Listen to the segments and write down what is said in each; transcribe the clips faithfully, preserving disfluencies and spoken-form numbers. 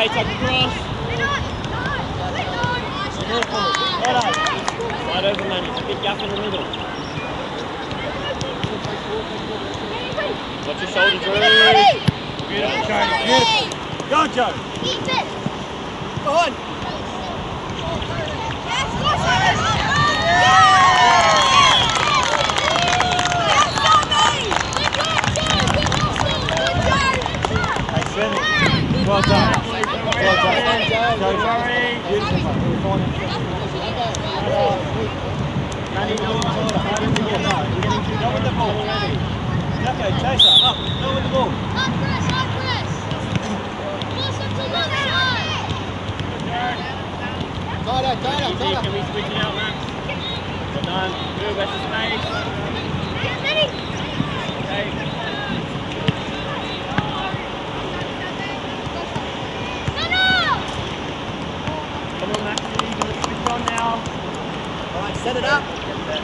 Way tuck across. Right over Manny, a big gap in the middle. Watch your shoulder, Drew. Beautiful, Cody, beautiful. Go, Joe. Keep it. Go on. Well done. Well done. Don't worry. Beautiful, mate. Manny, no one. Go with the ball. Okay, chase her. Up. Go with the ball. Up press, up press. Force him to one side. Tighter, tighter, tighter. Can we switch it out, Max? Well done. Good, rest of space. Ready? Okay. Come on, Max, you can switch on now. All right, set it up.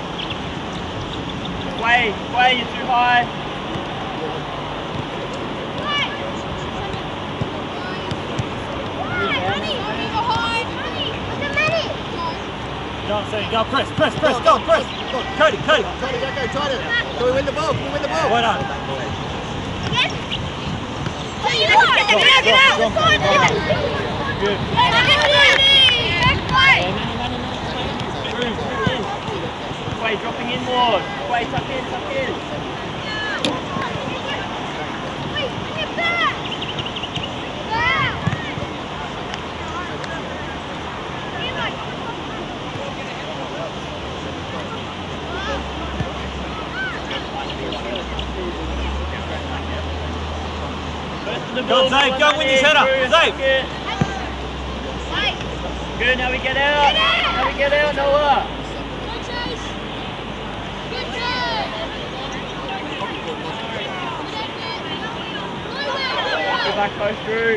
Way, way, you're too high. Go, Sammy, go, press, press, press, go, press. Cody, Cody. Try to go, go, try to. Can we win the ball? Can we win the ball? Well done. Get out, get out, get out. Good. Way, dropping in more. Way, tuck in, tuck in. Go, Zave, go win this header. Zave. Good, now we get out. Now we get out, Noah. Go back post, Drew.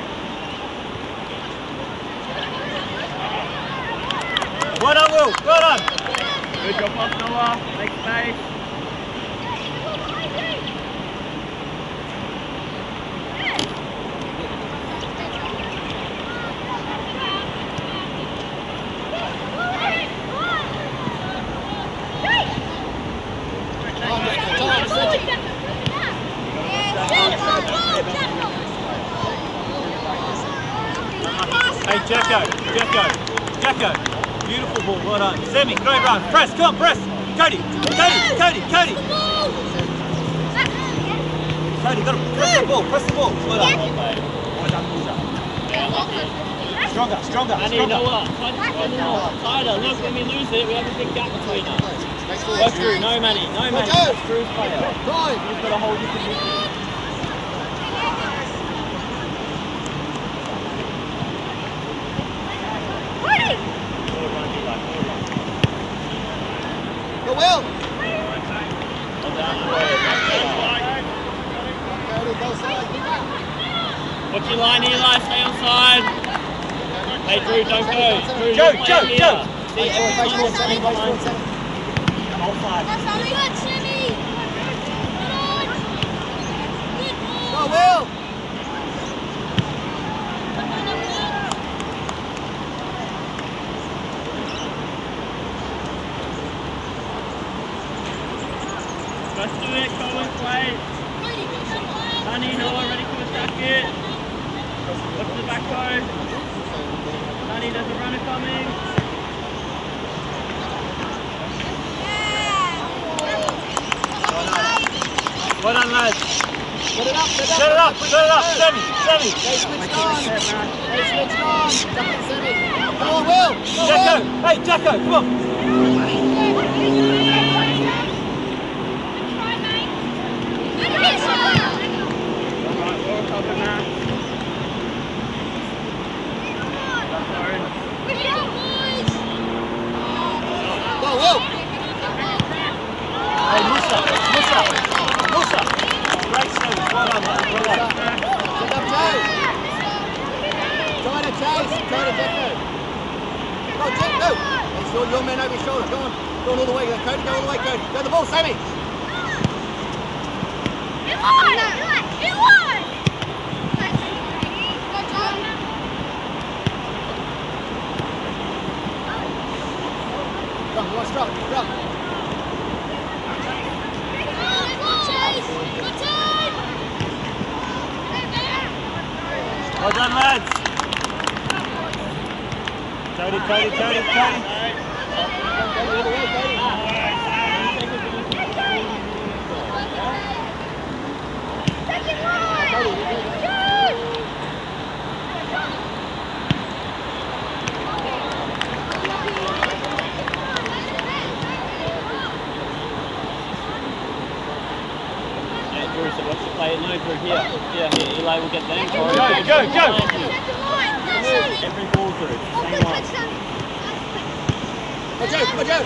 Well done, Will. Well done. Good job, off Noah. Make space. Hey, Jacko, Jacko, Jacko. Beautiful ball, well done. Sammy, great run. Press, come on, press. Cody, Cody, Cody, Cody. Cody, got to press the ball, press the ball. Well done. Well done, Musa. Stronger, stronger, I need stronger. Noah. Tighter, look, when we lose it, we have a big gap between us. Go through, no Manny, no Manny. That's Drew's player. You've got to hold your position. Go, Will. What's your line, Eli? Stay on side. Hey, Drew, don't go. Drew, Joe, you're Joe, playing Joe. here. See, every time you're coming behind. Hold five. Go, Will. Let's do it, Colin, play. Honey, Noah, ready for the jacket. Watch the back post. Honey, there's a runner coming. Well done, lads. Set it up, set Set it up, set it up. Sammy, Sammy. They switched on. They switched on. Go on, Will. Go, Jacko, Will. hey, Jacko, come on. Go, Will. Hey, Musa, Musa, Musa. Great service, well done, mate. Well done. Set up, Joe. Try to chase. Try to Jacko. Go, Jack, go. Make sure your man over your shoulder. Go on. Go on all the way. Cody, go all the way, Cody. Go the ball, Sammy. strong, you want strong, strong. Well done, lads. Cody, Cody, Cody, Cody. Drew, so what's the play? No, Drew, here. Here, here. Eli will get them. Go, go, go! Every ball through. Same one. Go, Joe, come on, Joe.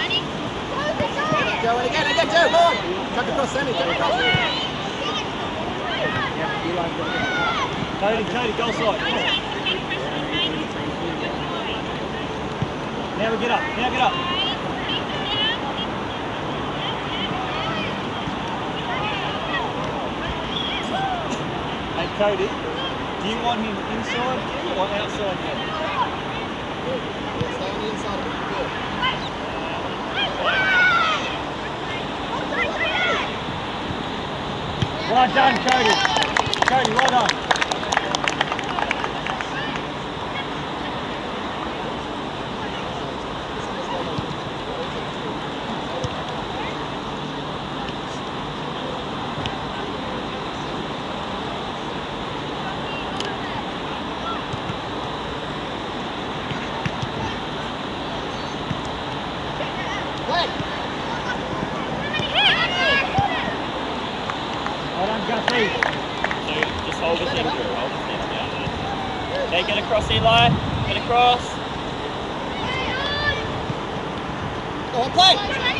Joe, and again, again, Joe, come on. Chuck across Sammy, chuck across. Cody, Cody, goal side. Now we get up, now get up. Hey Cody, do you want him inside or outside here? Stay on the inside of the ball. Well done, Cody. Cody, well done. Well done, Guthrie. So just hold the thing, Drew. Hold the thing down there. Okay, get across, Eli. Get across. Go on, play.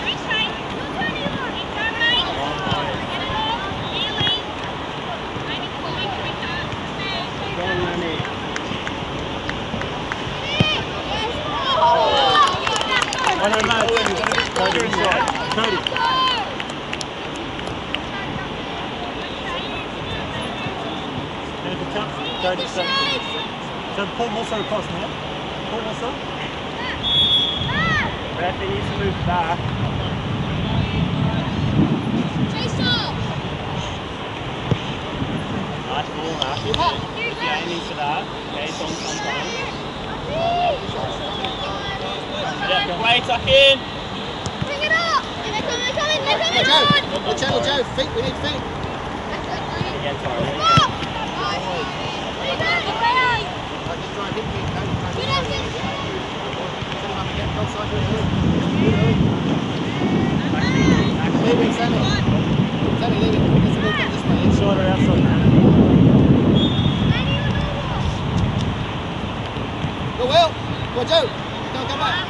Go on, Manny. Well done, lads. Cody inside. Cody. Anything comes? Cody, so, so Paul Mosso across now. Paul Mosso. Bradley needs to move back. Nice ball, Mark. If you're aiming for that, okay, it's on sometimes. Yeah, play, tuck in. Bring it up! They're coming, they're coming, they're coming Joe, on! good channel, Joe. Feet, we need feet. Yeah, sorry. Stop! Get out! I can try and hit feet, Cody. Get out! Get Send him up again, go side, go early. Leaving, Sammy. Sammy, leaving. Let's move them this way. Inside or outside, man? Go well. Go, Joe. Don't come back.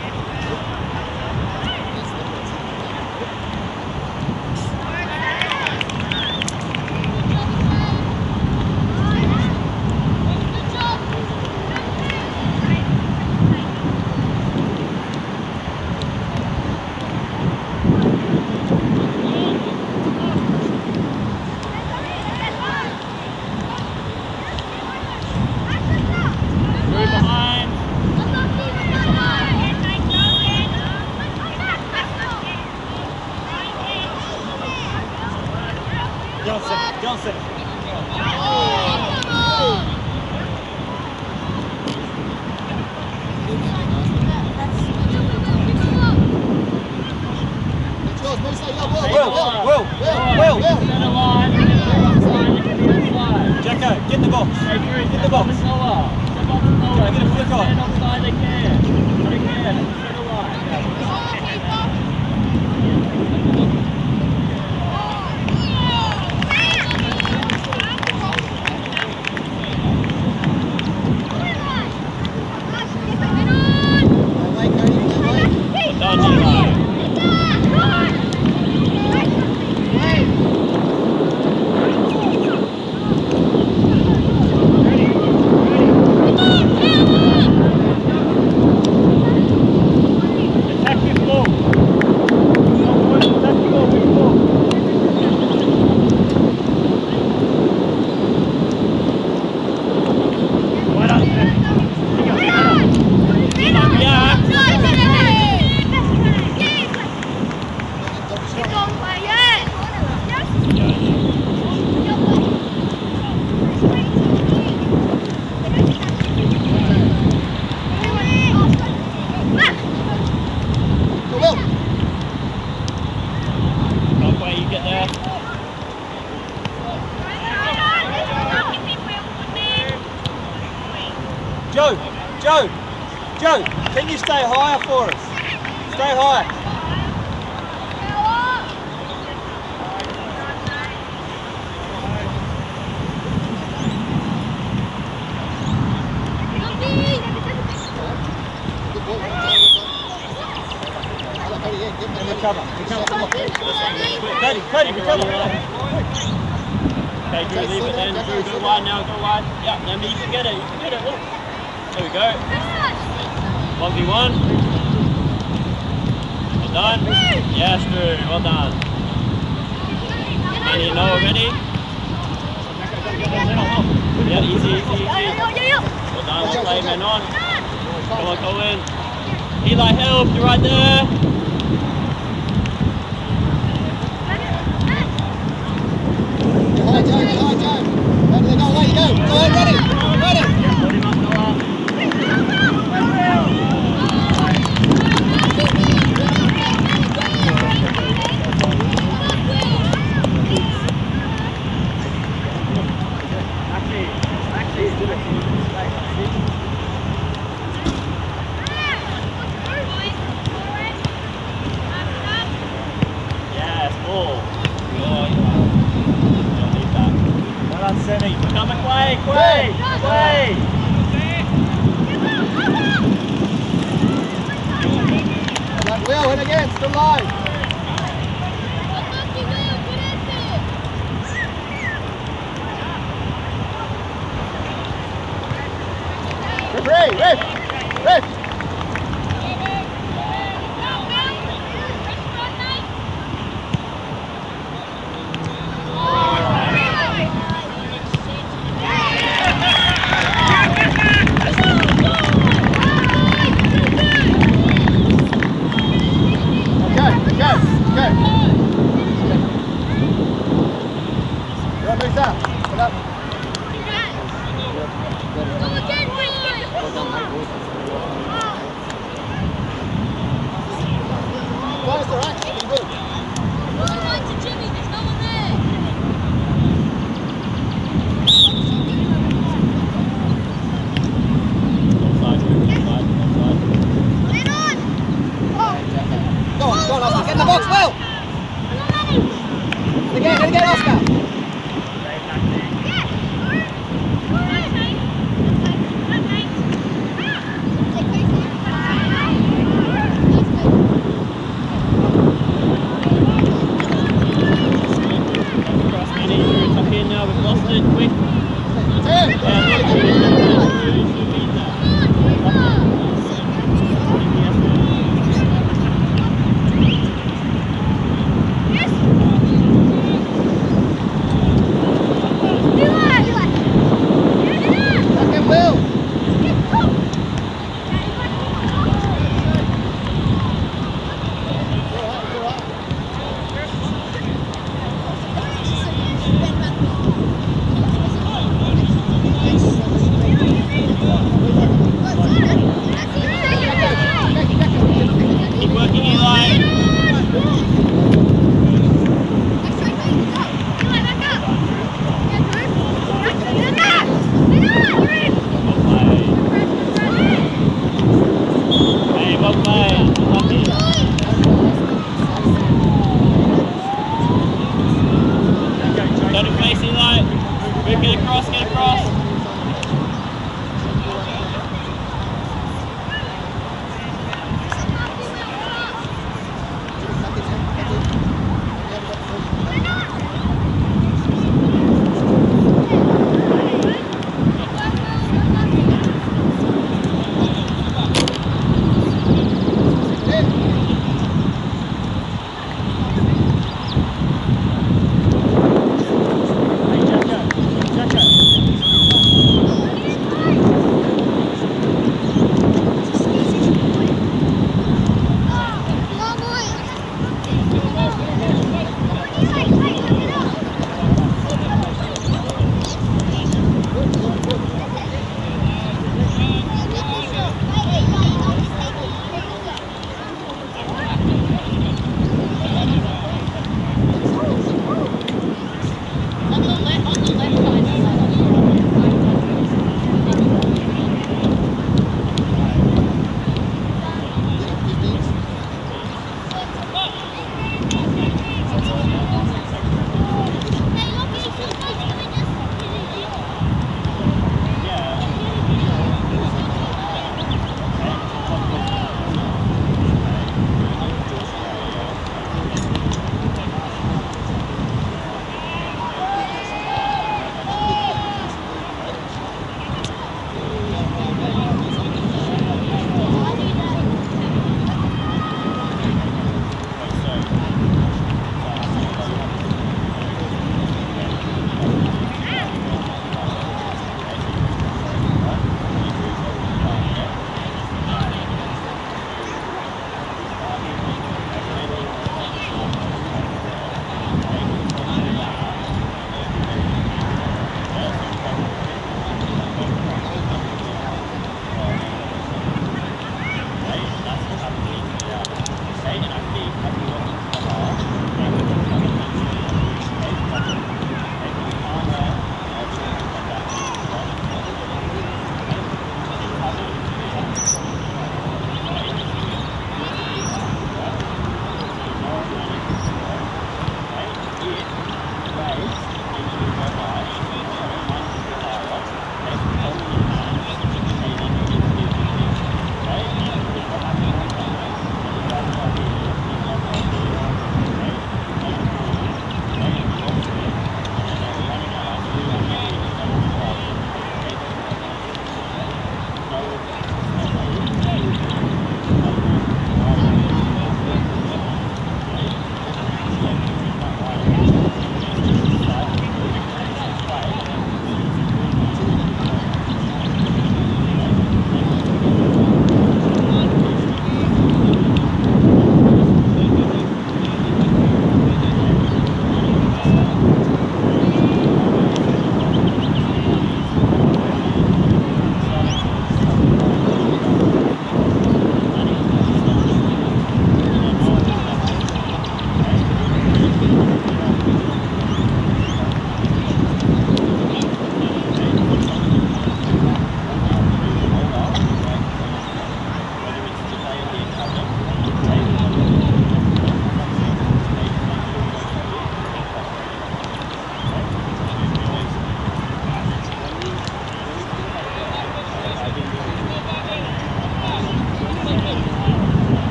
Drew behind. Johnson, Johnson. It's yours, Musa. Yeah, Will, Will, Will, Will, Will, Will. Center line. Line, look at the inside. Jacko, get in the box. Hey, Drew, Get in step the on box. the collar. Step on the collar. Get a flick on. Stand offside they can. They can. Center line. Away, Cody, away. Done, Eli. Attack your ball. Attack your ball, big ball. Well done. Yeah. can you stay higher for us? Stay high. Recover, recover. Cody, Cody, recover. Okay, Drew, leave it then. Drew, go wide now, go wide. Yeah, now you can get it, you can get it, look. There we go. one v one. Well done. Yes, Drew, well done. And you know already. Yeah, easy, easy, easy. Well done, we'll play man on. Come on, go in. Eli, help, you're right there. Hi, Joe, hi, Joe. Where do they go? Away you go. Go on, ready. Ready. Yes, ball. Oh, yeah. Semi. Coming, Quay, Quay, Quay. That Will, in again, still live. Referee, ref, ref.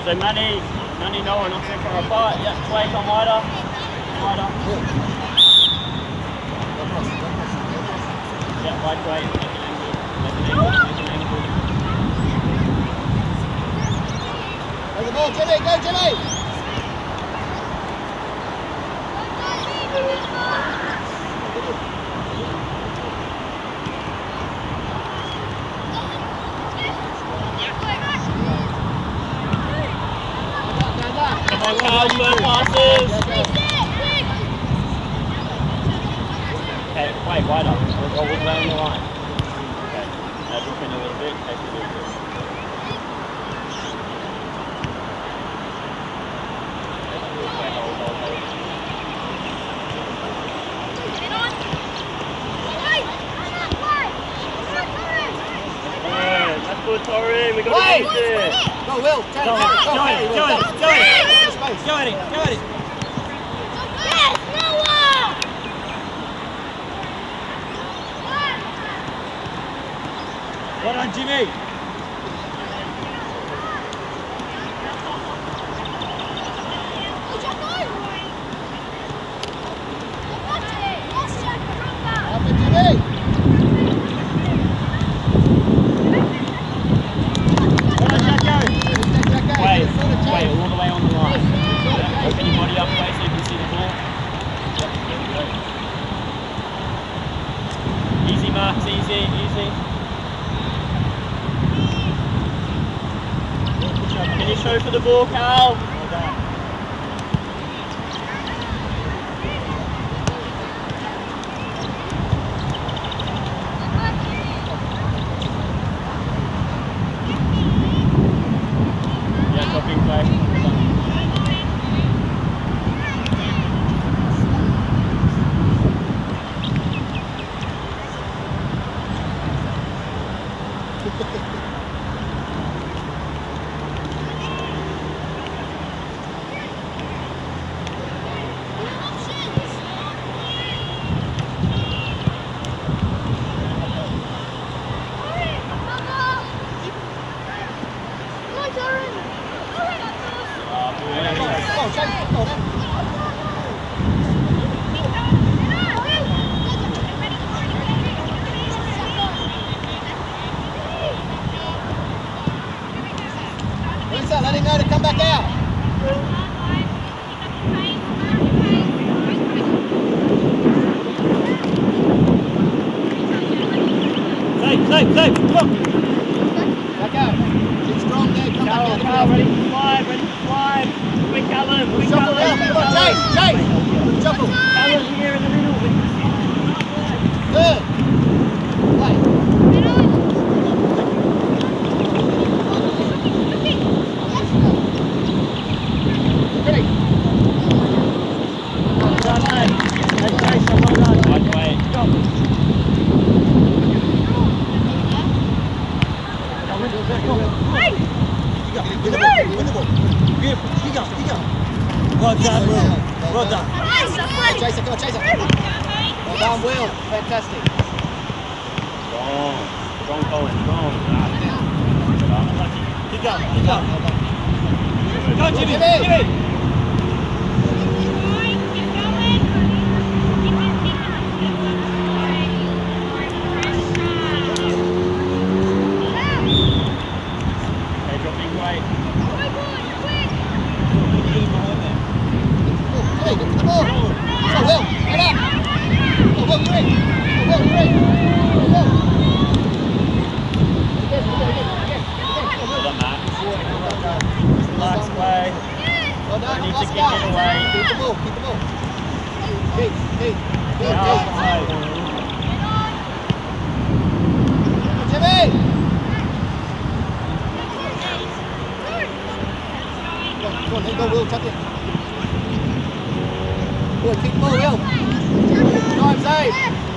So Manny, Manny Noah knocks in for a putt. Yep, Clay come wider. Wider. Yeah, wide Clay. Make an angle. Make an angle. Make an angle. Go the ball, Jimmy, go Jimmy! Come on, Carl, slow passes. Okay, wait, wide up. We'll go all the way on the line. Okay, now drop in a little bit, take a little bit. Okay, hold, hold, hold. Yeah, that's good, Tori. We got to use it. Go Will, turn Go, it, go, go, go, Harry, go, Will, go, go. go, Go, space. Go at it, go at it. Well done, Jimmy. After Jimmy! Wait, wait, all the way on the line. Yeah, open your body up, play so you can see the ball. Yep, there we go. Easy, Max, easy, easy. Can you show for the ball, Cal? Well done. Yeah, dropping play. Well done. Go, Chase, go then. Lisa, let him know to come back out. Safe, safe, safe. Come on. Back out. Keep strong there, come Cal, back Cal, out. ready to slide, ready to slide. Quick, Callum, quick, Shuffle Callum. around. Come on, Chase, Chase. Shuffle. Callum here in the middle. Good. Play. Ready. Well done, mate. Hey, Jason, well done. Wide way. Go. Win the ball, win the ball. Beautiful. Keep going, keep going. Well done, Will. Well done. Chase it, come on, chase it. Well done, Will. Fantastic. Strong. Strong, Colin, strong. Keep going, keep going. Go, Jimmy, Jimmy. Jimmy. Okay, dropping weight. Hey, get to the ball. So, Will, get up. Oh, Will, you're in. Oh, Will, you're in. Oh, Will. Again, again, again, again. Well done, Matt. Relax, play. Well done, We need to Oscar. kick it away. Keep the ball, keep the ball. Keep, keep. Good, Yeah, keep. play. Jimmy! Go on, go on, there you go, Will, tuck it. Good, keep the ball, Will. Time save.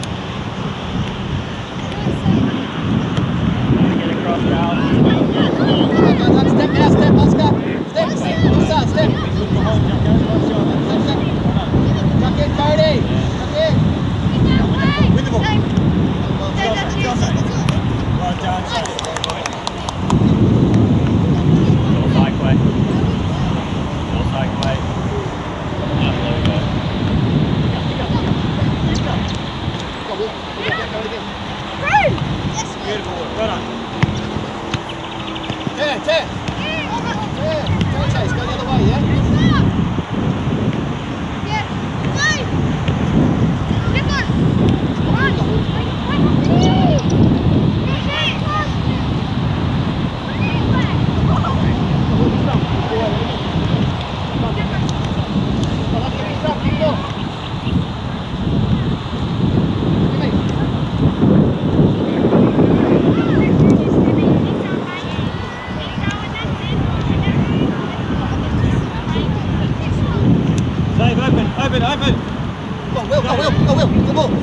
Get across, Cal. Step now, step, Oscar. Step, Oscar, step. Tuck in, Cody. Tuck in. Win the ball. Well done. Well done, Chase. Little side play. move. Go, Will, go, Will, go, Will, good ball.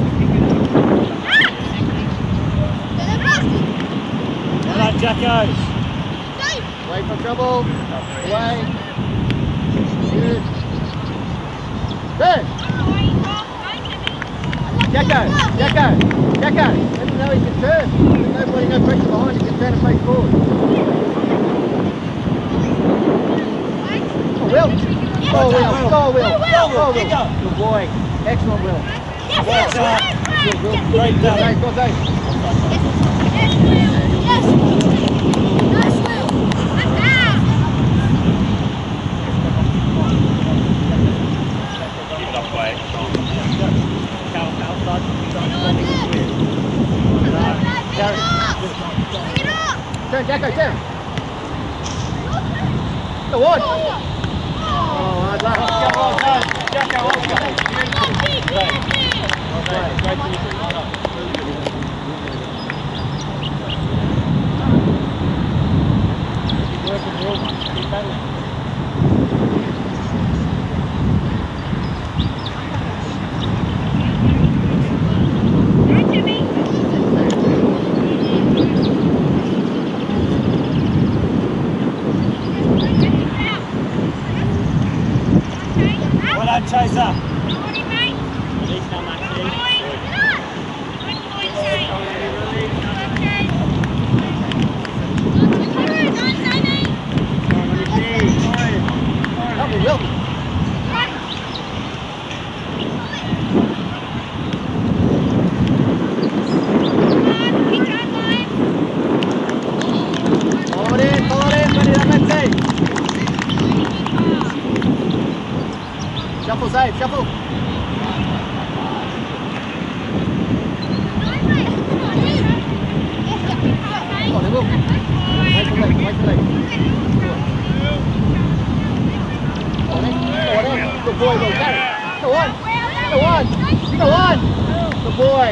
Well done, Jacko. Away from trouble. Away. Good. Good. Jacko, Jacko, Jacko. Let him know he can turn. There's nobody, no pressure behind. He can turn and face forward. Oh, Will. Go, Will. Go, Will. Go, Will. Good boy. Excellent, Will. Well done. Good, good. Great Go, done. Dave. Go, Dave. Keep it up, quiet. Turn, Jacko, turn. Go on. Oh, hard luck. Well done. Jacko, Oscar. Great. Great. Great. Well done. Keep working, Will. Keep battling. Well done, Chaser. Release now, Maxie. Help me, Will. Forward in, forward in, ready up, Maxie. Shuffle, save, shuffle. Oh, they will. Wait for leg, wait for leg. Go on in, go on in. Good boy, Will, carry. Go on, go on, go on. Good boy.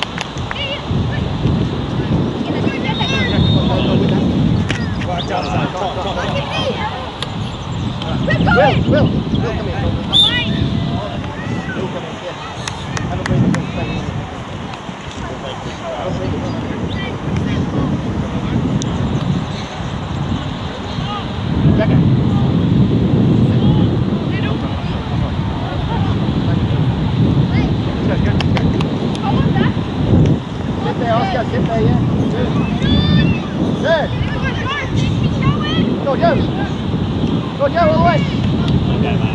Well done, son. Top, top, top. Will, Will, Will, come here. Will, come here, yeah. Have a breather, Will. Have a breather. Jacko. Go, go, go. Sit there, Oscar, sit there, yeah. Good. Good. Go, Joe. Go, Joe, all the way. Okay, man.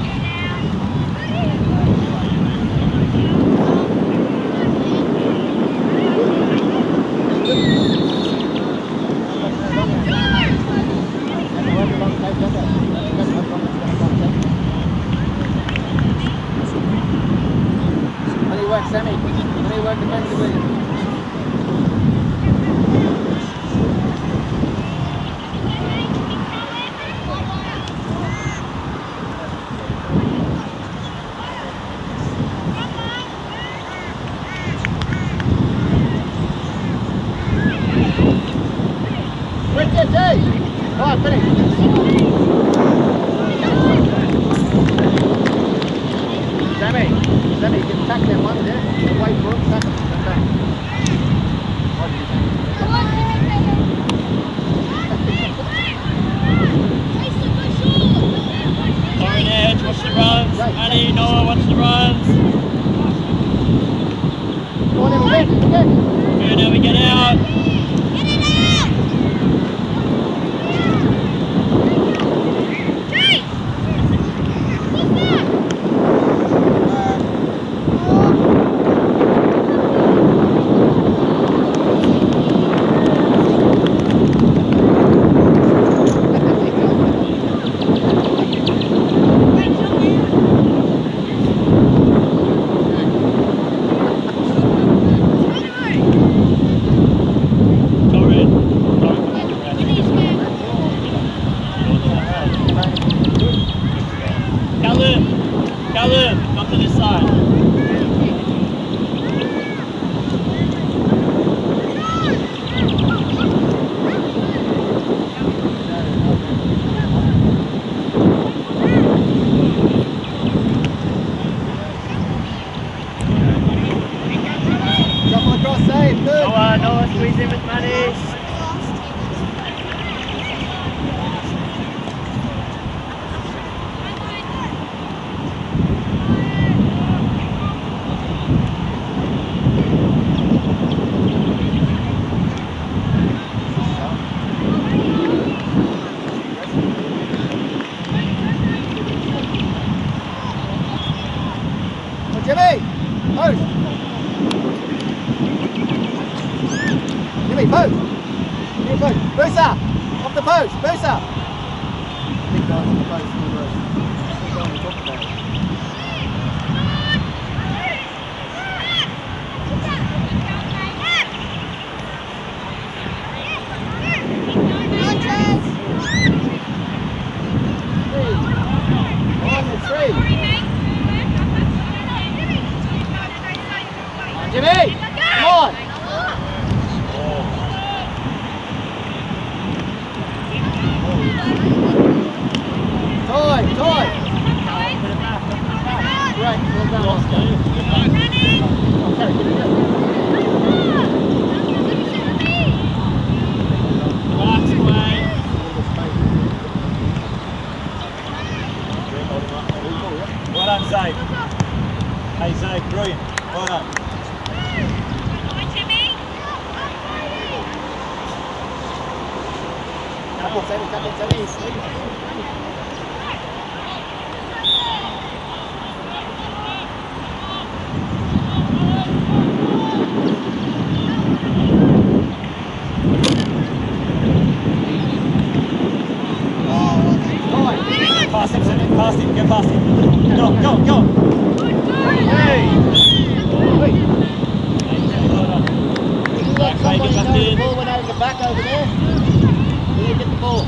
Only work semi. Only work defensively. Quick, get Dave. Come on, finish. Sammy, Sammy, you can tack them ones there. Wait for them, tack them. Come back. What do you think? Foreign edge, watch the runs. Annie, Noah, watch the runs. Go on, then, again, again. Good, now we get out. Callum, Callum, come to this side. squeeze in with Maddie. Jimmy! Post! Jimmy, post! Jimmy, post! Boosa! Off the post! Boosa! Big guy on the post. Big guy on the top of that. Jimmy, come on! Toy, toy! Right, well done. Okay, give it go. Relax, Wayne. Well done, Zabe. Hey, Zabe, brilliant. Well done. Tap it, tap it, tap it, tap it. Pass him, Zabe. Pass him, get past him. Go, go, go. Hey! Hey! Well done. Let Back, somebody back, back know the in. ball went over the back over there. You get the ball.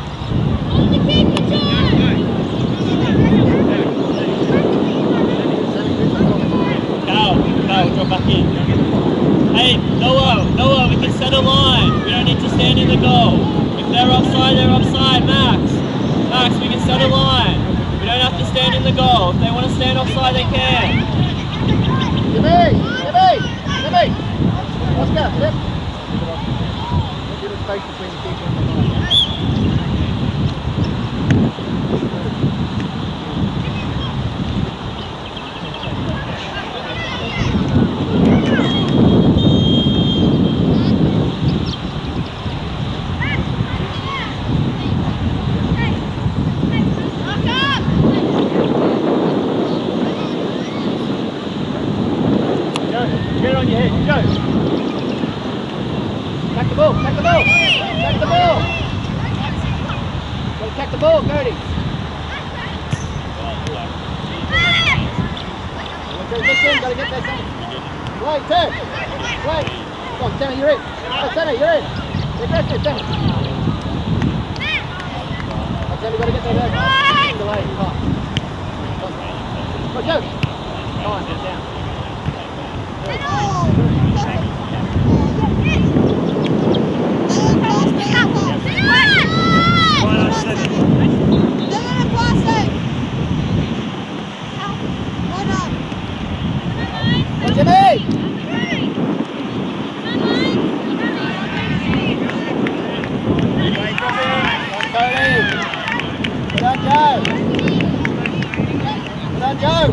Cal, Cal, drop back in. Hey, Noah, Noah, we can set a line. We don't need to stand in the goal. If they're offside, they're offside. Max, Max, we can set a line. We don't have to stand in the goal. If they want to stand offside, they can. Jimmy! Jimmy! Jimmy! Oscar, step. Get a space between the keeper and the line. Get it on your head, go. Tack the ball, tack the ball, tack the ball. Gotta tack the ball, Cody. Okay, listen, gotta get there, Sammy. Wait, turn. Wait. Come on, Sammy, you're in. Oh, Sammy, you're in. Get rest there, Sammy. Oh, Sammy, gotta get there, there. Delay, come on. Go, Joe. Come on, get down. Jimmy! Good on, Joe. Good on, Joe.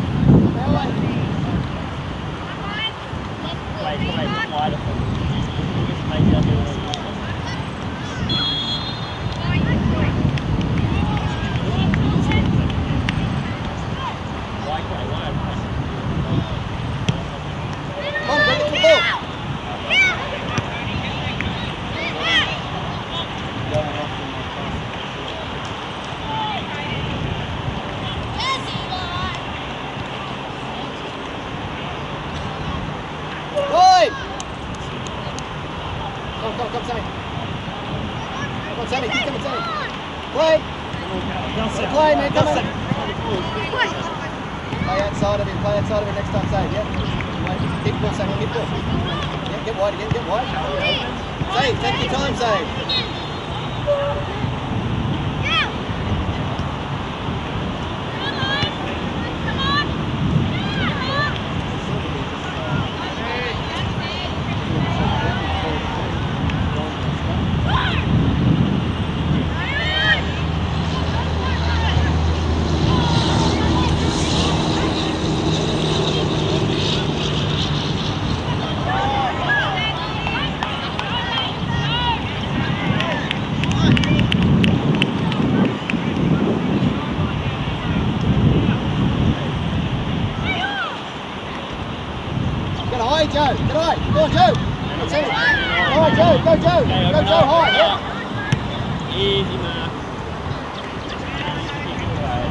Wait, wait, wider. Just make that move. Wide, wide, wide. Come on, go get the ball. Boy! Come, come, come, Sammy. Come on, Sammy, keep coming, Sammy. Play. Play, man, come on. Play outside of him, play outside of him next time, Save, yeah? Wait, keep ball, Sammy, keep ball. Yeah, get wide again, get wide. Save, take your time, Save. away, Joe. Get away. Go on, Joe. That's it. Go on, Joe. Go, Joe. Okay, Go, open Joe. up, High. open Yeah. up. Easy, Mark. Keep it away.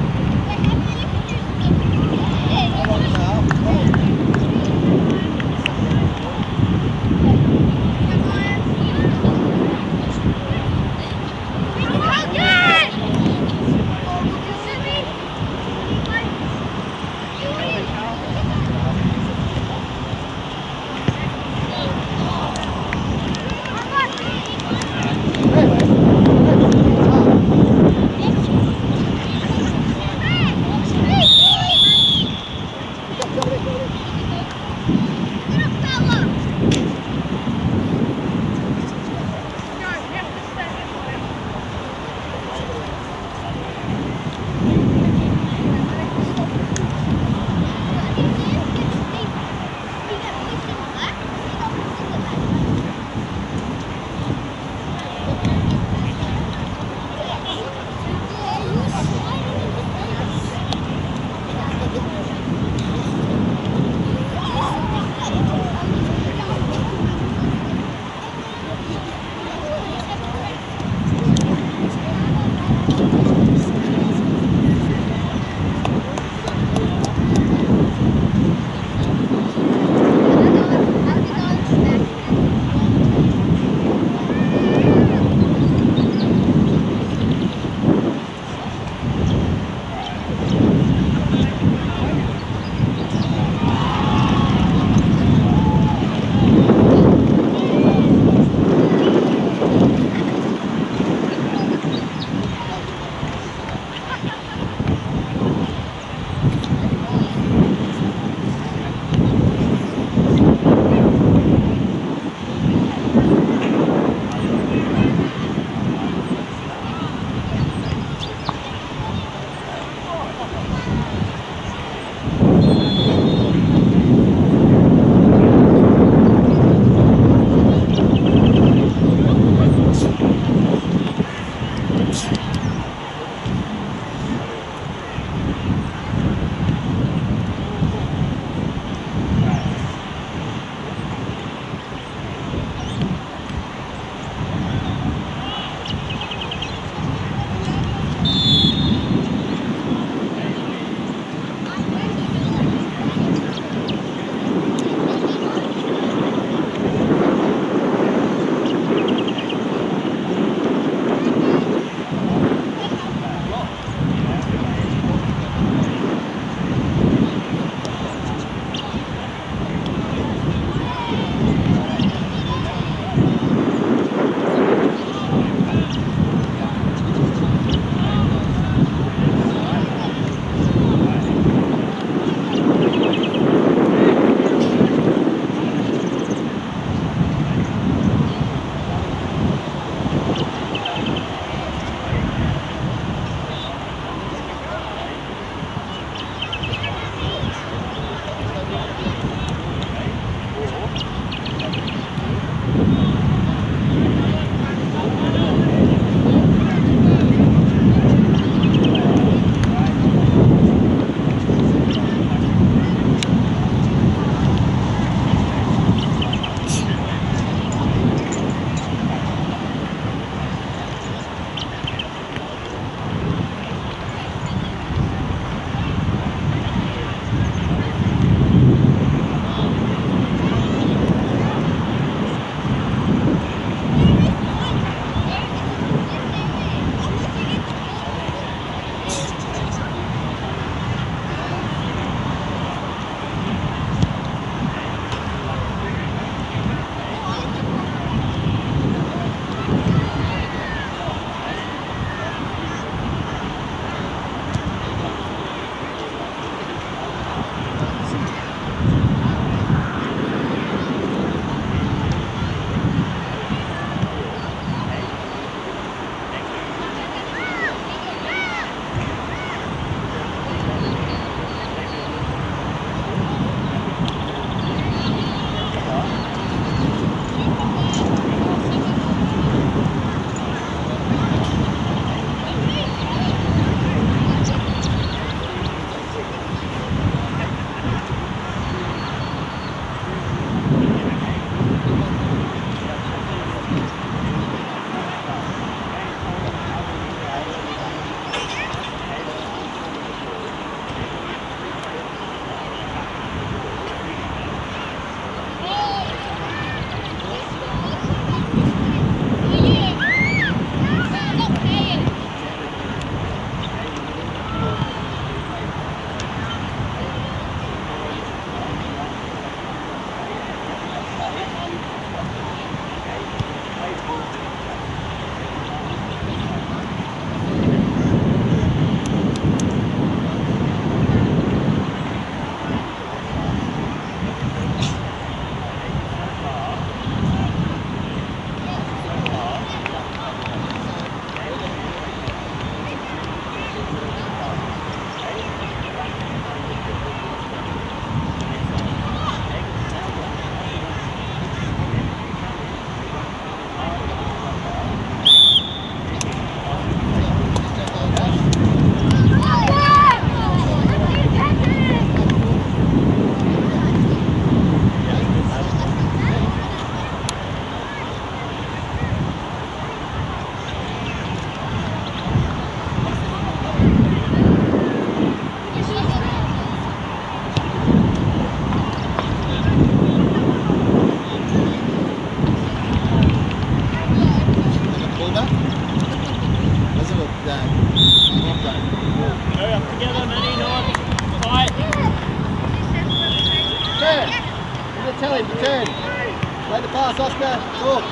return. I'm going to tell him, return. Play the pass, Oscar. Go.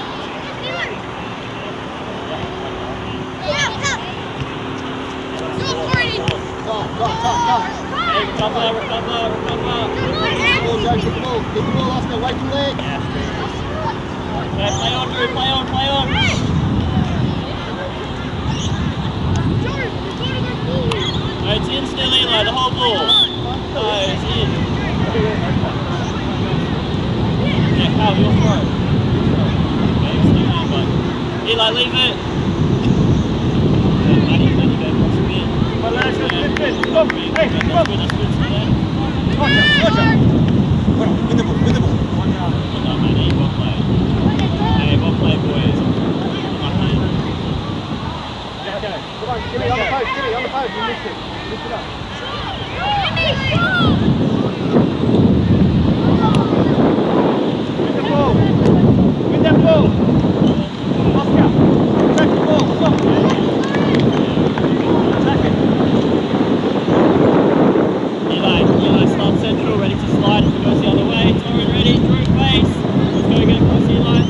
Come, come, come, come. Hey, recover, recover, recover. Keep the ball, Joe, keep the ball. Keep the ball, Oscar, away from leg. Okay, play on, Drew, play on, play on. No, it's in still, Eli, the whole ball. No, it's in. Yeah, Cal, your throw. Okay, it's still in, but Eli, leave it. Yeah, Maddie, Maddie, go cross a bit. Well, let's go, Yeah. let's go. Come, hey, That's come. good, that's good, still there. Roger, Roger. Win the ball, win the ball. Well done, Maddie, well played. Hey, well played, boys. Okay. Come on, Jimmy, on the post, Jimmy, on the post. You missed it. Lift it up. Win the ball. Win that ball. Oscar. Take the ball. Stop. Attack it. Eli, Eli, start central, ready to slide if it goes the other way. Torrin ready, Drew face. Let's go get across, Eli.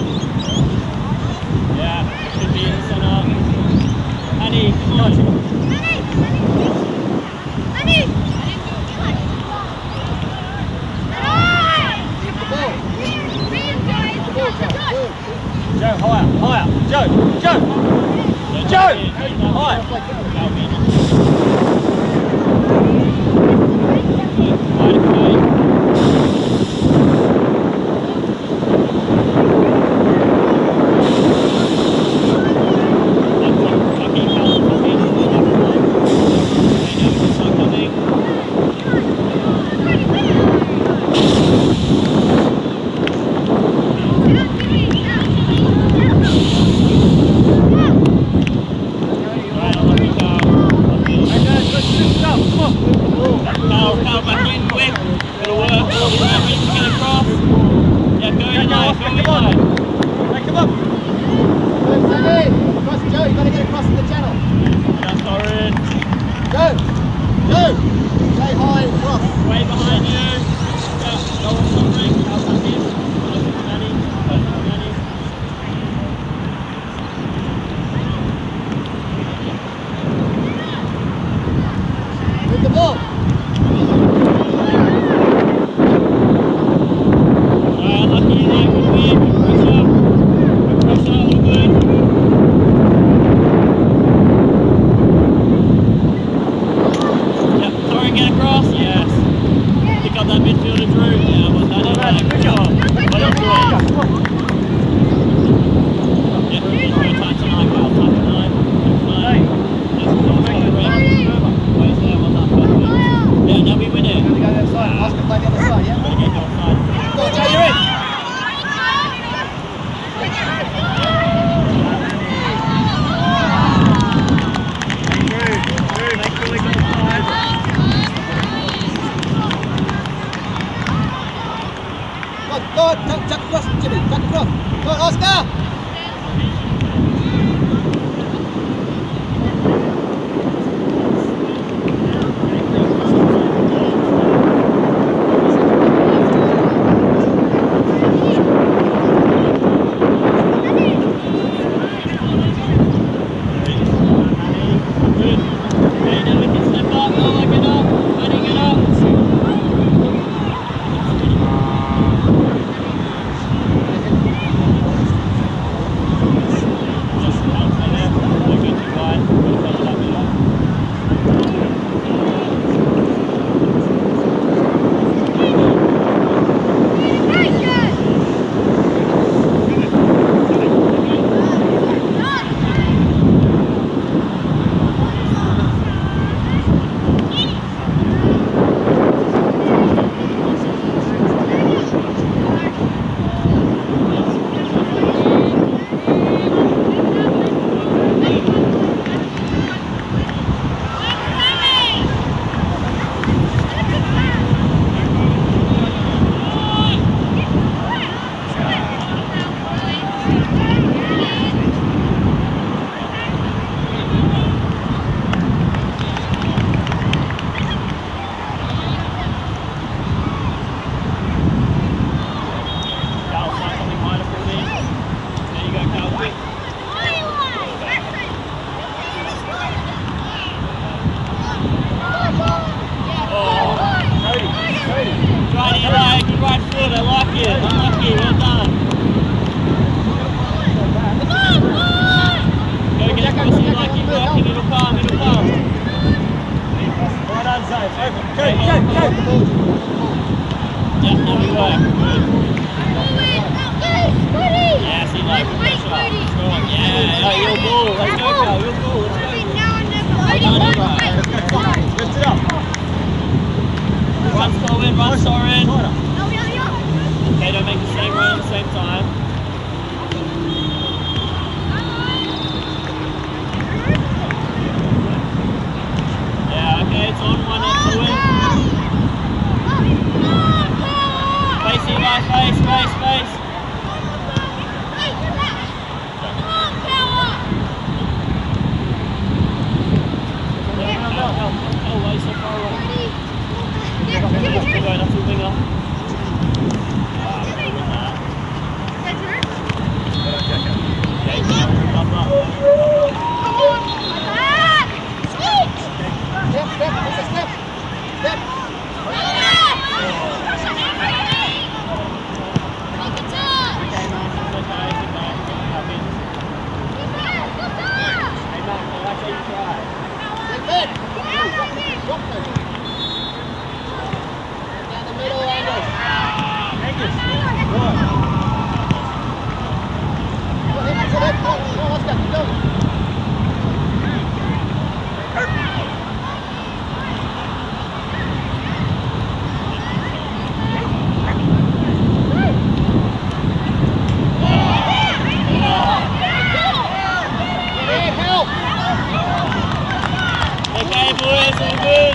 Yeah, it should be in the centre. Annie, come on. Keep the ball. Keep the ball, Joe. Good. Joe, higher, higher. Joe, Joe. Joe. Higher. right foot. I like it. I like it. Well done. Go get across it like keep working. It'll come. It'll come. Well done, Zane. Over. Go, Okay, go, go. go. Yeah, lovely work. Good. Goody! Yeah, see, like, Wait, pressure. Goody! Strong. Yeah, yeah, your ball. Let's go, Cal. Your ball. Let's go. Lift it up. Run, Soren. Run, Soren. Tighter. Okay, don't make the same run at the same time. Yeah, okay, it's on one up to win. Face it, right, face, face, face. Oh, why are you so far away? You're going up to the winger. Ah, good with that. Okay, up, up, up. Step, step, it's a step. Step. Drop those. Down the middle, Angus. Angus. Right. Go ahead, go ahead. Come on, come on, let's go. Keep going. Hey, help! Okay, boys, all good.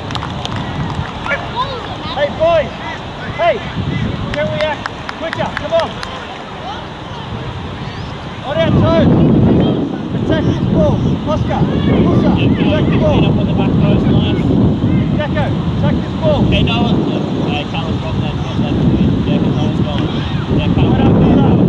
Hey, boys. Hey. Can we act quicker? Come on. On our toes. Attack this ball. Oscar. Musa. Attack the Clean ball. up on the back post, nice. Jacko. Attack this ball. Okay, no one. Okay, Callum's dropped that. Drop that. Yeah, because no one's gone. Yeah, Callum. Right up, right up.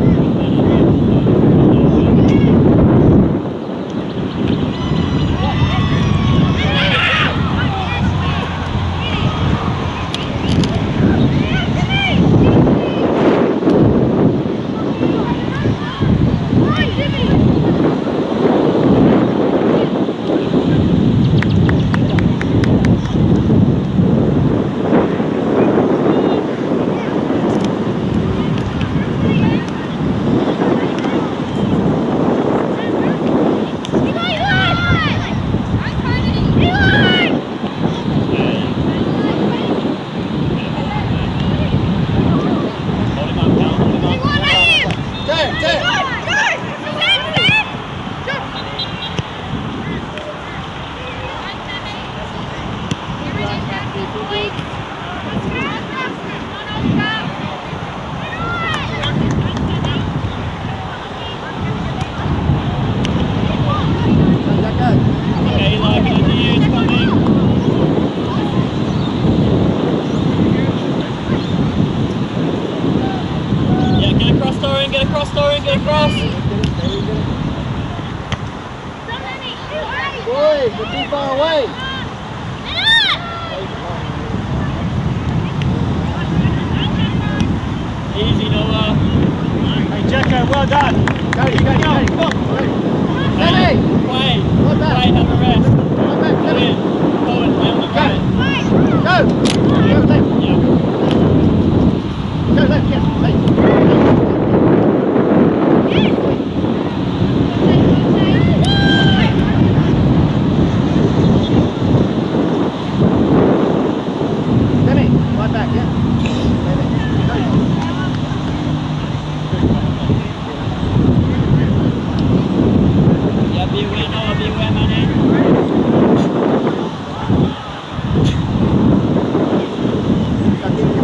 Okay, like it in the ears coming. Yeah, get across, Dorian, get across, Dorian, get across. Boys, we're too far away. Easy, Noah. Hey, Jacko, well done. Cody, Cody, Cody, come on. Sammy! Wait, Right back. wait, have a rest. Right back, Go Sammy. in, go in, play on the right. Go! Go left. Yeah. Go left, yes. Left. Sammy, right back, yeah. Yeah, be aware, Noah, be aware, man. Go.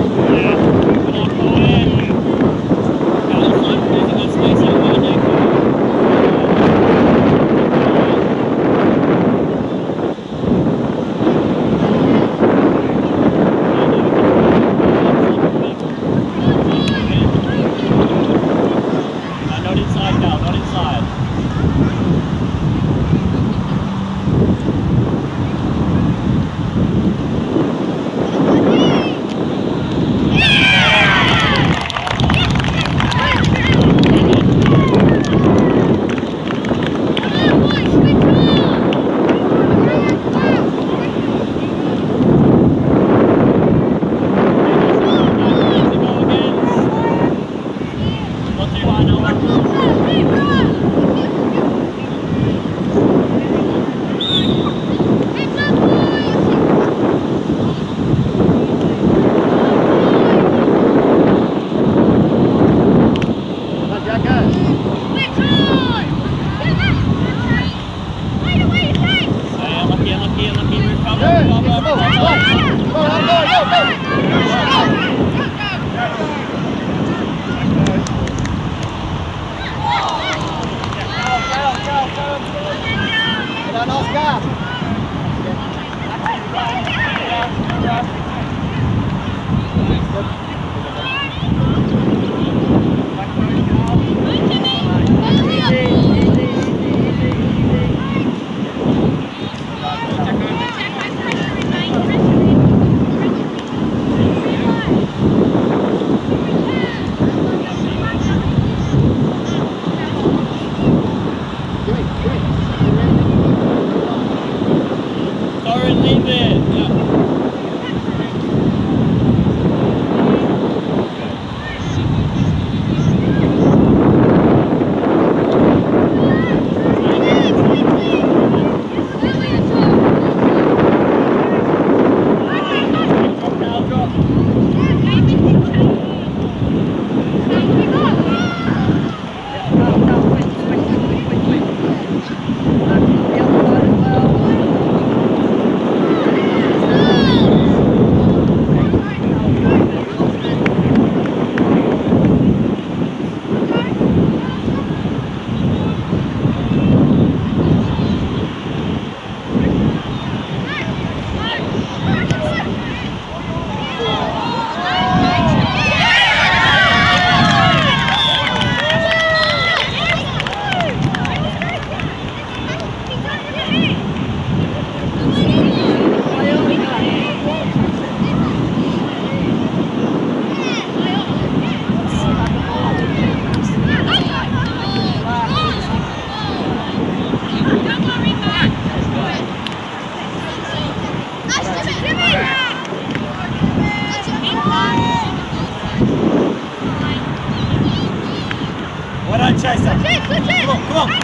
on, come on.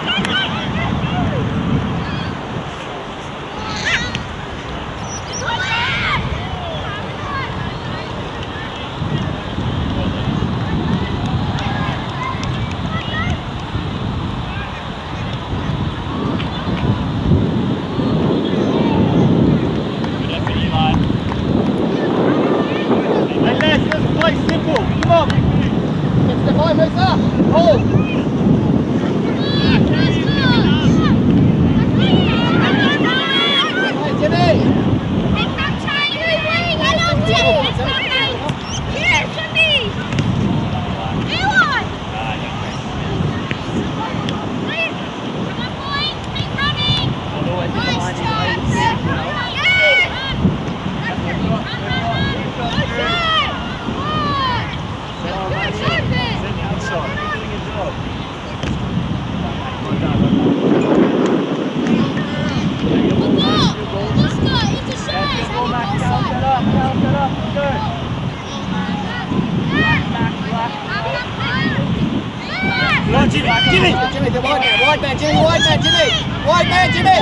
Hey lads, let's play simple. Come on. Get to the five, Musa. Hold. Hey, Jimmy. Come on, Jimmy, Jimmy. Jimmy, the wide man, wide man, Jimmy, wide man, Jimmy. Wide man, Jimmy.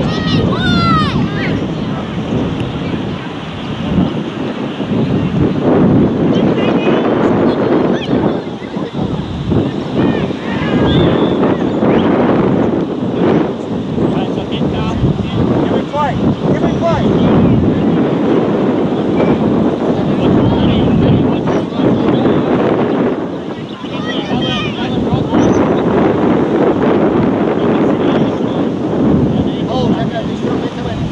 Give me play, give me play. Oh, Jacko, just come in, come in.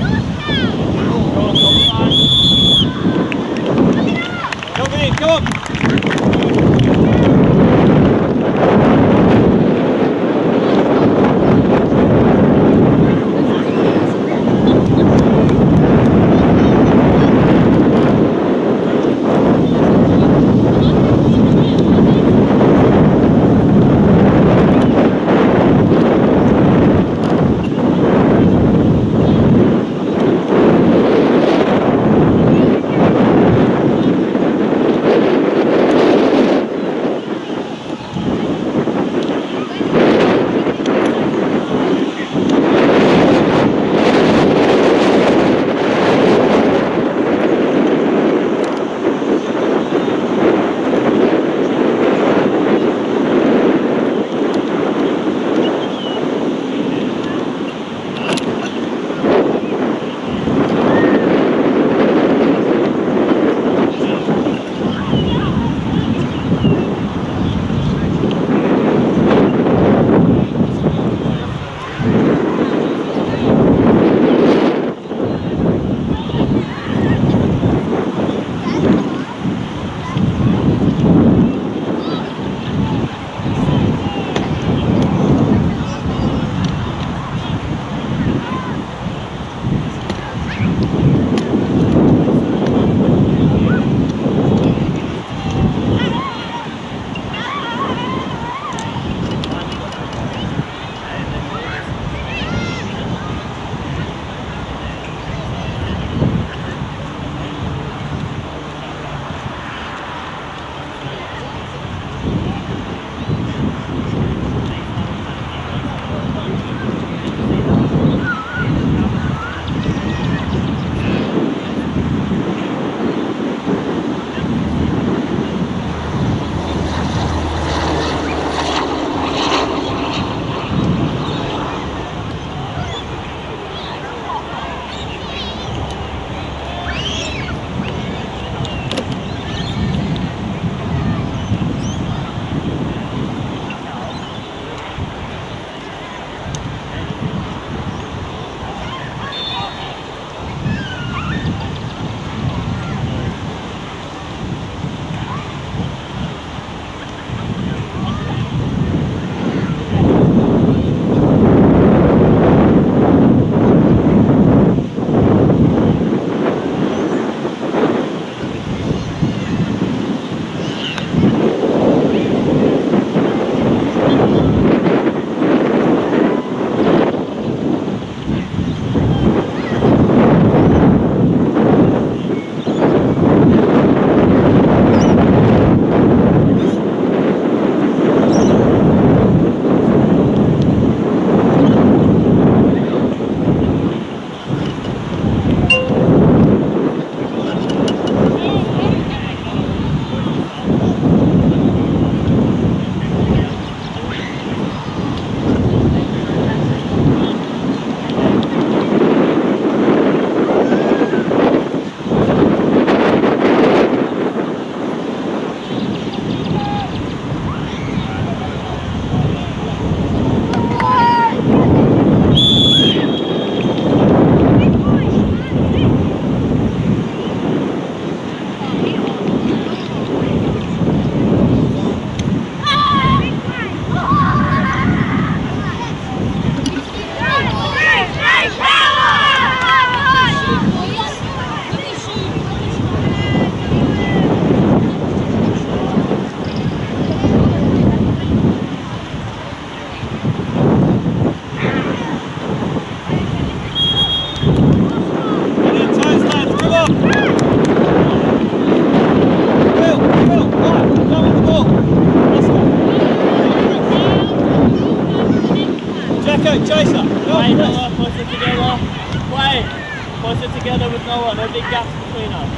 chaser. Go, Play Chris. Noah, closer together. Play closer together with Noah. No big gaps between us.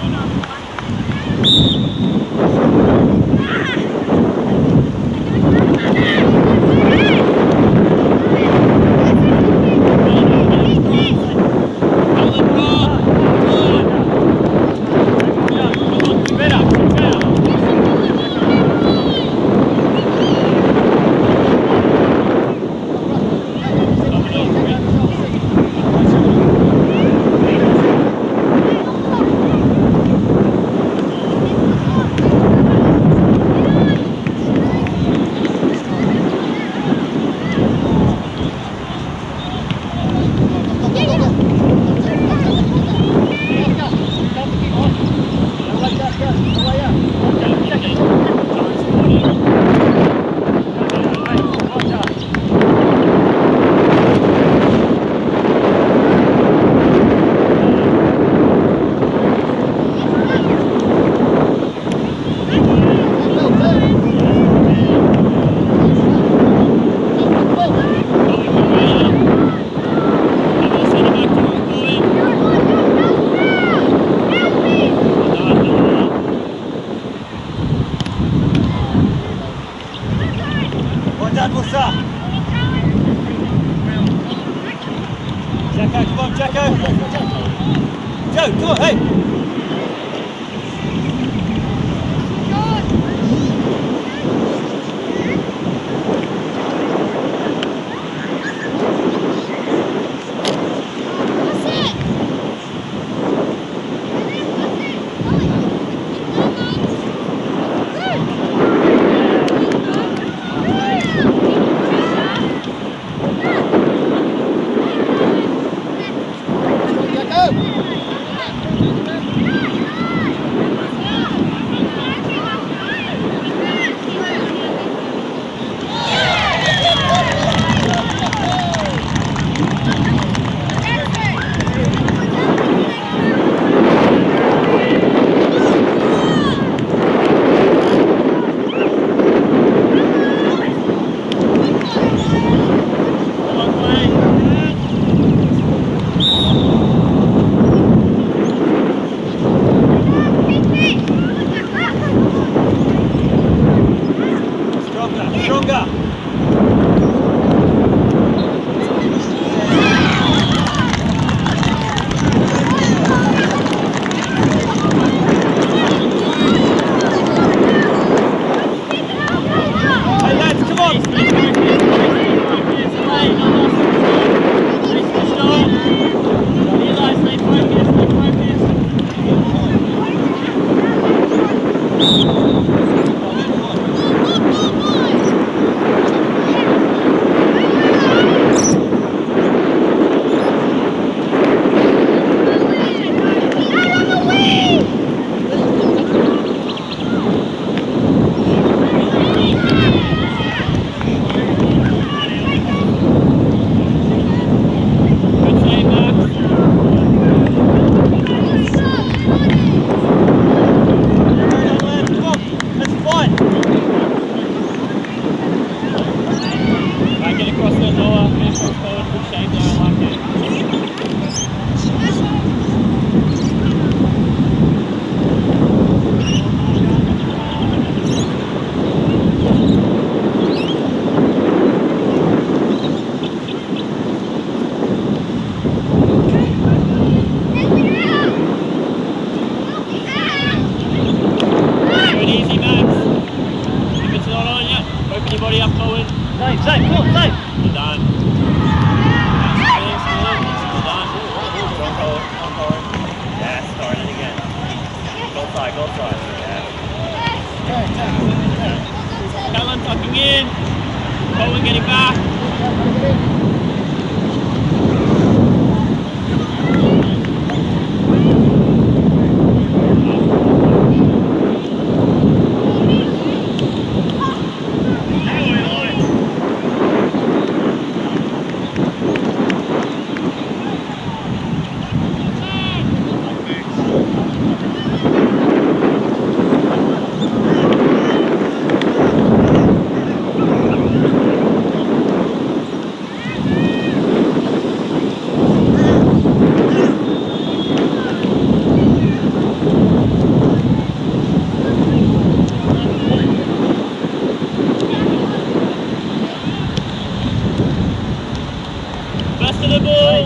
Jacko, come on, Jacko. Joe, come on, hey.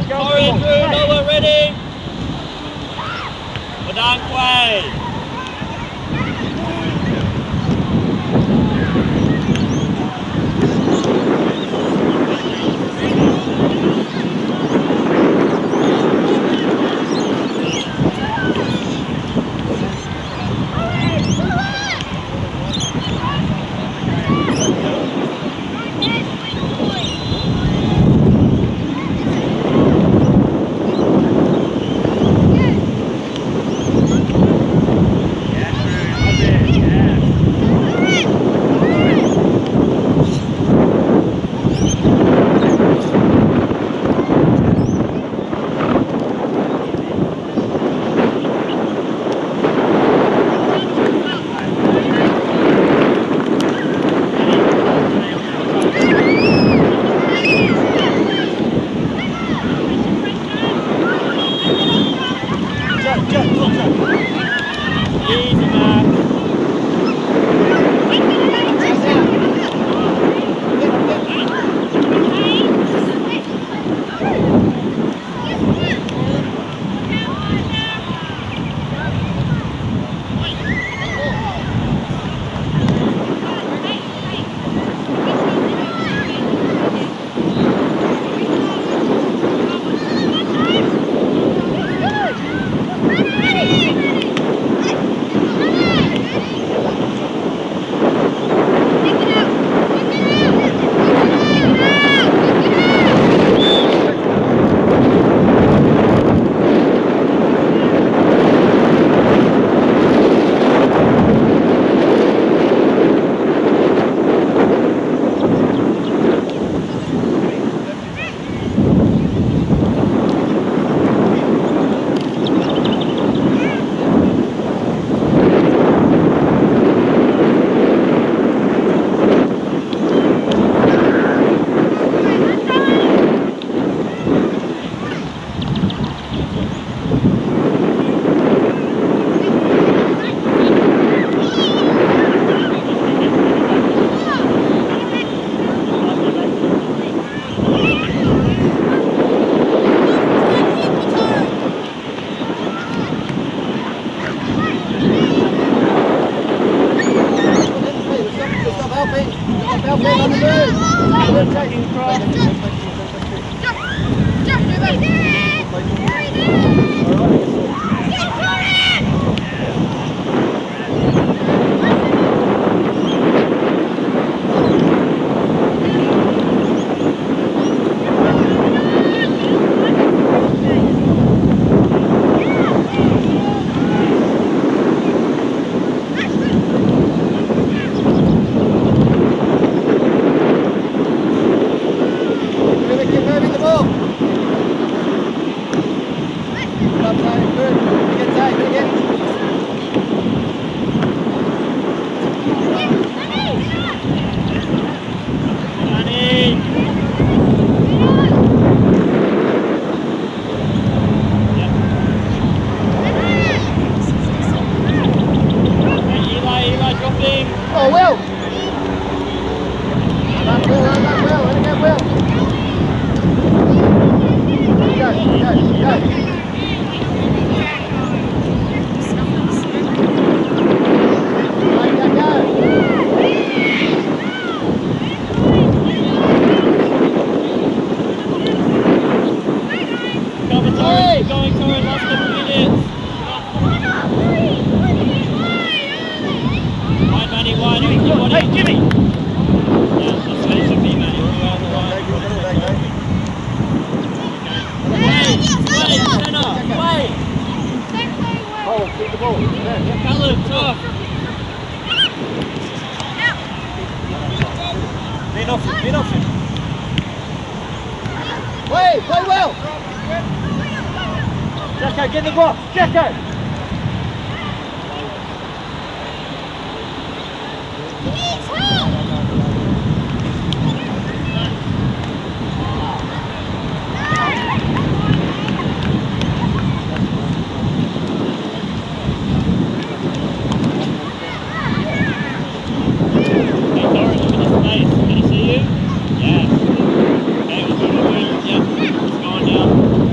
Corey and Drew, Noah, ready? Well done, Quay. Oh, Will! Back Will, back Will, let it get Will. Go, go, go. Right, go, go. Cover Torres, keep going Torres, last couple of minutes. Wide, Manny, wide, Jimmy, hey, Jimmy! Yeah, that's where it should be, Manny, all the way on the line. Wait, wait, centre, wait! Oh, keep the ball. There. Callum, tough. Lean off him, lean off him. Play, play well! Jacko, get the ball, Jacko! Nice. Can you see you? Yes. Okay, we'll go to the yep. It's going down.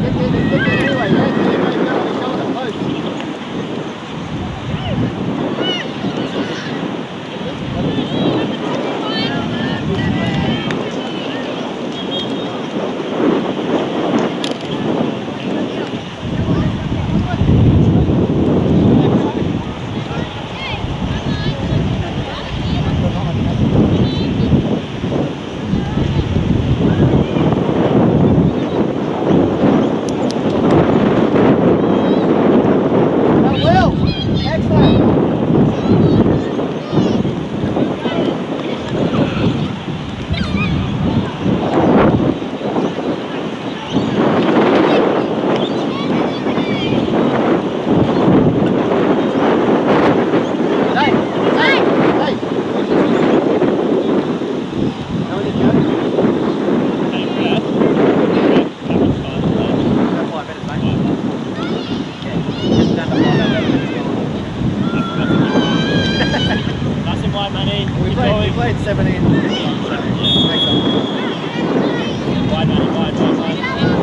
Inside, Manny. We Keep played, we going. played seventeen. Yeah. Next up. Wide, Manny, wide, wide, wide.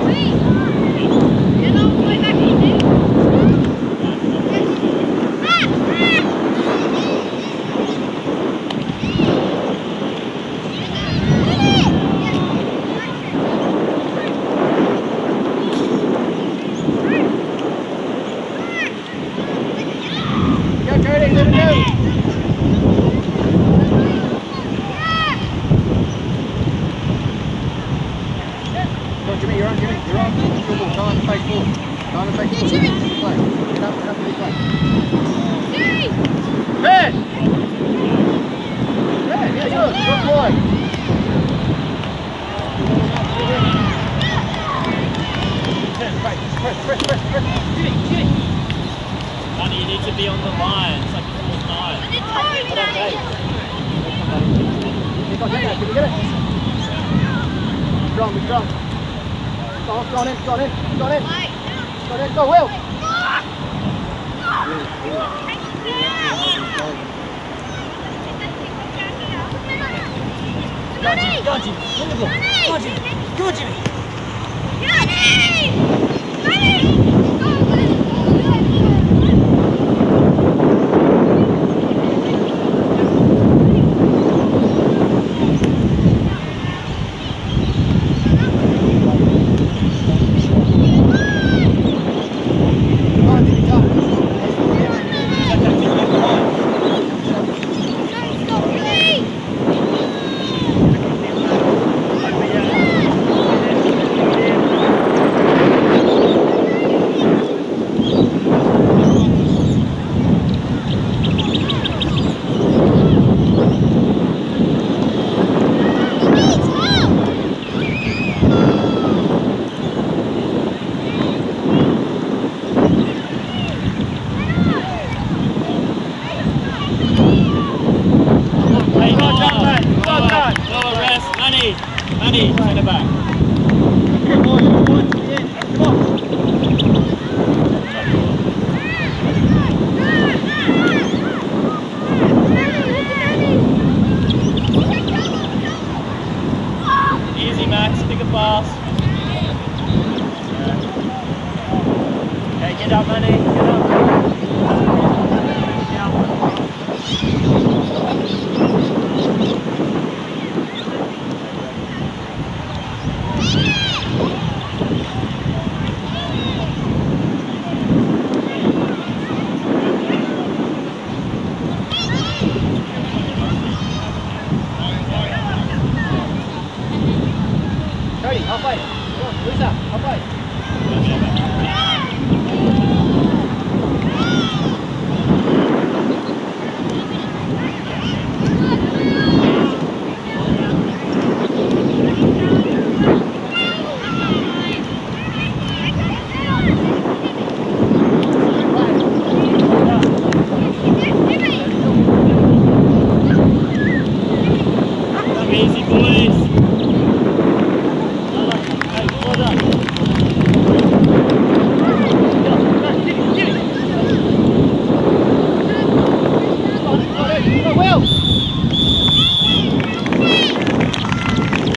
Go, Cody, let it go. Go, Jimmy, you're on, Jimmy, you're on. Go, go, go on the face forward. Go on the face forward. Play. Get up, get up, ready, play. Red! Red, yeah, good, good boy. Press, press, press, press, press. Jimmy, Jimmy. Manny, you need to be on the line. It's like a fourth nine. Okay. Hey, go, Jacob, can you get it? Strong, be strong. Go on, go on in, go on in, go on in. Go on in, go, Will. Go, Jimmy, go, Jimmy. Go, Jimmy. Go, Jimmy. Hey, Noah, Noah, Noah, rest. Manny, Manny, centre back. Come on, come on, come on. Easy, Max, pick a pass. Okay, get up, Manny, get up. Cody, halfway. Come on, Lisa, halfway. Easy, boys.